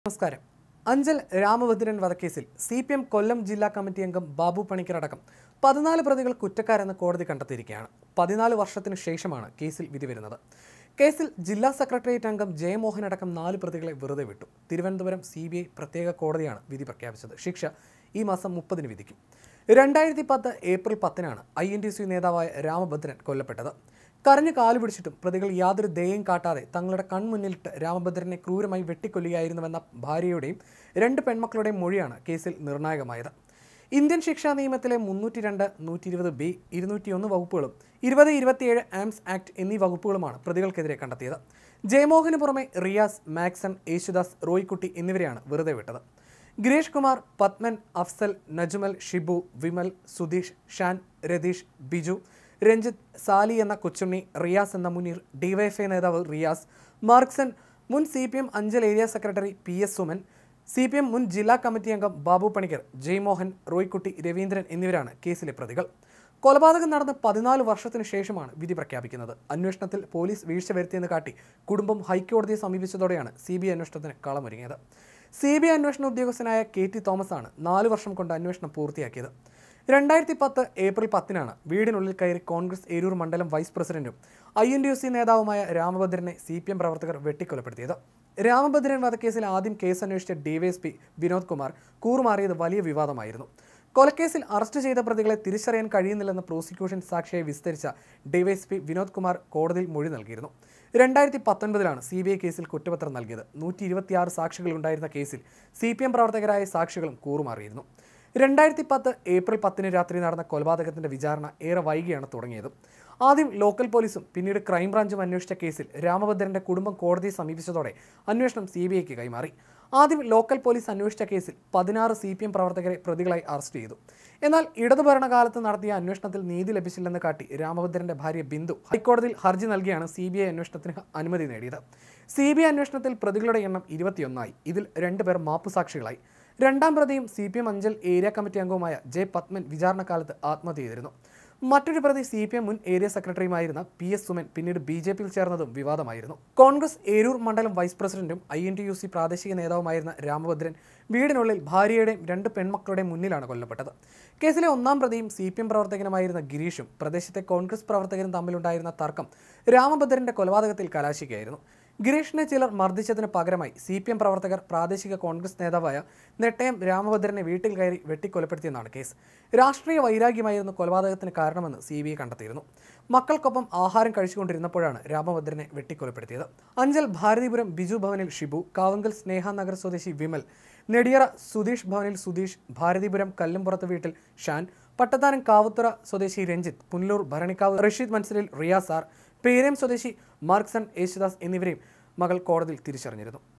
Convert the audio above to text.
നമസ്കാരം. അഞ്ചൽ രാമഭദ്രൻ വധക്കേസിൽ CPM കൊല്ലം ജില്ലാ കമ്മിറ്റി അംഗം ബാബു പണിക്കർ അടക്കം 14 പ്രതികൾ കുറ്റക്കാരെന്ന് കോടതി കണ്ടെത്തിയിരിക്കുകയാണ്. 14 വർഷത്തിനു ശേഷമാണ് കേസിൽ വിധി വരുന്നത്. കേസിൽ ജില്ലാ സെക്രട്ടേറിയറ്റ് അംഗം ജയമോഹൻ അടക്കം 4 പ്രതികളെ വെറുതെ വിട്ടു. തിരുവനന്തപുരം CBI പ്രത്യേക കോടതിയാണ് വിധി പ്രഖ്യാപിച്ചത്. ശിക്ഷ ഈ മാസം 30-ന് വിധിക്കും. 2010 ഏപ്രിൽ 10-നാണ് INTUC നേതാവായ രാമഭദ്രൻ കൊല്ലപ്പെട്ടത്. കരഞ്ഞു കാലുപിടിച്ചിട്ടും പ്രതികൾ യാതൊരു ദയയും കാട്ടാതെ തങ്ങളുടെ കൺമുന്നിലിട്ട് രാമഭദ്രനെ ക്രൂരമായി വെട്ടിക്കൊല്ലുകയായിരുന്നുവെന്ന ഭാര്യയുടെയും 2 പെൺമക്കളുടെയും മൊഴിയാണ് കേസിൽ നിർണായകമായത്. ഇന്ത്യൻ ശിക്ഷാ നിയമത്തിലെ 302, 120B, 201 വകുപ്പുകളും 2027 ആംസ് ആക്ട് എന്നീ വകുപ്പുകളുമാണ് പ്രതികൾക്കെതിരെ കണ്ടെത്തിയത്. ജയമോഹന് പുറമെ റിയാസ്, മാക്സൺ, യേശുദാസ്, റോയ്ക്കുട്ടി എന്നിവരെയാണ് വെറുതെ വിട്ടത്. ഗിരീഷ് കുമാർ, പത്മൻ, അഫ്സൽ, നജുമൽ, ഷിബു, വിമൽ, സുധീഷ്, ഷാൻ, രതീഷ്, ബിജു, രഞ്ജിത്ത്, സാലി എന്ന കൊച്ചുണ്ണി, റിയാസ് എന്ന മുനീർ, DYFI നേതാവ് റിയാസ്, മാർക്സൺ, മുൻ CPM Anchal area secretary PS Suman, CPM മുൻ ജില്ലാ കമ്മിറ്റി അംഗം ബാബു പണിക്കർ, ജയമോഹൻ, റോയ്ക്കുട്ടി, രവീന്ദ്രൻ എന്നിവരാണ് കേസിലെ പ്രതികൾ. കൊലപാതകം നടന്ന് 14 വർഷത്തിനു ശേഷമാണ് വിധി പ്രഖ്യാപിക്കുന്നത്. അന്വേഷണത്തിൽ പോലീസ് വീഴ്ച വരുത്തിയെന്ന് കാട്ടി കുടുംബം ഹൈക്കോടതിയെ സമീപിച്ചതോടെയാണ് CBI അന്വേഷണത്തിന് കളമൊരുങ്ങിയത്. CBI അന്വേഷണ ഉദ്യോഗസ്ഥനായ KT തോമസ് ആണ് 4 വർഷം കൊണ്ട് അന്വേഷണം പൂർത്തിയാക്കിയത്. 2010 ഏപ്രിൽ 10-നാണ് വീടിനുള്ളിൽ കയറി കോൺഗ്രസ് ഏരൂർ മണ്ഡലം വൈസ് പ്രസിഡന്റും INTUC നേതാവുമായ രാമഭദ്രനെ CPM പ്രവർത്തകർ വെട്ടിക്കൊലപ്പെടുത്തിയത്. രാമഭദ്രൻ വധക്കേസിൽ ആദ്യം കേസ് അന്വേഷിച്ച DYSP വിനോദ് കുമാർ കൂറുമാറിയത് വലിയ വിവാദമായിരുന്നു. കൊലക്കേസിൽ അറസ്റ്റ് ചെയ്ത പ്രതികളെ തിരിച്ചറിയാൻ കഴിയുന്നില്ലെന്ന് പ്രോസിക്യൂഷൻ സാക്ഷിയായി വിസ്തരിച്ച DYSP വിനോദ് കുമാർ കോടതിയിൽ മൊഴി നൽകിയിരുന്നു. 2019-ലാണ് CBI കേസിൽ കുറ്റപത്രം നൽകിയത്. 126 സാക്ഷികൾ ഉണ്ടായിരുന്ന കേസിൽ CPM പ്രവർത്തകരായ സാക്ഷികളും കൂറുമാറിയിരുന്നു. 2010 ഏപ്രിൽ 10-ന് രാത്രി നടന്ന കൊലപാതകത്തിന്റെ വിചാരണ ഏറെ വൈകിയാണ് തുടങ്ങിയത്. ആദ്യം ലോക്കൽ പോലീസും പിന്നീട് ക്രൈംബ്രാഞ്ചും അന്വേഷിച്ച കേസിൽ രാമഭദ്രന്റെ കുടുംബം കോടതിയെ സമീപിച്ചതോടെ അന്വേഷണം CBIക്ക് കൈമാറി. ആദ്യം ലോക്കൽ പോലീസ് അന്വേഷിച്ച കേസിൽ 16 CPM പ്രവർത്തകരെ പ്രതികളായി അറസ്റ്റ് ചെയ്തു. എന്നാൽ ഇടതു ഭരണകാലത്ത് നടത്തിയ അന്വേഷണത്തിൽ നീതി ലഭിച്ചില്ലെന്ന് കാട്ടി രാമഭദ്രന്റെ ഭാര്യ ബിന്ദു ഹൈക്കോടതിയിൽ ഹർജി നൽകിയാണ് CBI അന്വേഷണത്തിന് അനുമതി നേടിയത്. CBI അന്വേഷണത്തിൽ പ്രതികളുടെ എണ്ണം 21-ആയി. ഇതിൽ 2 പേർ മാപ്പുസാക്ഷികളായി. 2-ാം പ്രതിയും CPM അഞ്ചൽ ഏരിയ കമ്മിറ്റി അംഗവുമായ J. പത്മൻ വിചാരണക്കാലത്ത് ആത്മഹത്യ ചെയ്തിരുന്നു. മറ്റൊരു പ്രതി CPM മുൻ ഏരിയ സെക്രട്ടറിയുമായിരുന്ന PS സുമൻ പിന്നീട് BJPയിൽ ചേർന്നതും വിവാദമായിരുന്നു. കോൺഗ്രസ് ഏരൂർ മണ്ഡലം വൈസ് പ്രസിഡന്റും INTUC പ്രാദേശിക നേതാവുമായിരുന്ന രാമഭദ്രൻ വീടിനുള്ളിൽ ഭാര്യയുടെയും 2 പെൺമക്കളുടെയും മുന്നിലാണ് കൊല്ലപ്പെട്ടത്. കേസിലെ 1-ാം പ്രതിയും CPM പ്രവർത്തകനുമായിരുന്ന ഗിരീഷും പ്രദേശത്തെ കോൺഗ്രസ് പ്രവർത്തകരും തമ്മിലുണ്ടായിരുന്ന തർക്കം രാമഭദ്രന്റെ കൊലപാതകത്തിൽ കലാശിക്കുകയായിരുന്നു. ഗിരീഷിനെ ചിലർ മർദ്ദിച്ചതിന് പകരമായി CPM പ്രവർത്തകർ പ്രാദേശിക കോൺഗ്രസ് നേതാവായ നെട്ടയം രാമഭദ്രനെ വീട്ടിൽ കയറി വെട്ടിക്കൊലപ്പെടുത്തിയെന്നാണ് കേസ്. രാഷ്ട്രീയ വൈരാഗ്യമായിരുന്നു കൊലപാതകത്തിന് കാരണമെന്ന് CBI കണ്ടെത്തിയിരുന്നു. മക്കൾക്കൊപ്പം ആഹാരം കഴിച്ചുകൊണ്ടിരുന്നപ്പോഴാണ് രാമഭദ്രനെ വെട്ടിക്കൊലപ്പെടുത്തിയത്. അഞ്ചൽ ഭാരതിപുരം ബിജു ഭവനിൽ ഷിബു, കാവങ്കൽ സ്നേഹനഗർ സ്വദേശി വിമൽ, നെടിയറ സുധീഷ് ഭവനിൽ സുധീഷ്, ഭാരതിപുരം കല്ലുംപുറത്ത് വീട്ടിൽ ഷാൻ, പട്ടത്താനം കാവുത്തുറ സ്വദേശി രഞ്ജിത്ത്, പുനലൂർ ഭരണിക്കാവ് റഷീദ് മൻസിലിൽ റിയാസ് ആർ, പേരേം സ്വദേശി മാർക്സൺ, യേശുദാസ് എന്നിവരെയും മകൾ കോടതിയിൽ തിരിച്ചറിഞ്ഞിരുന്നു.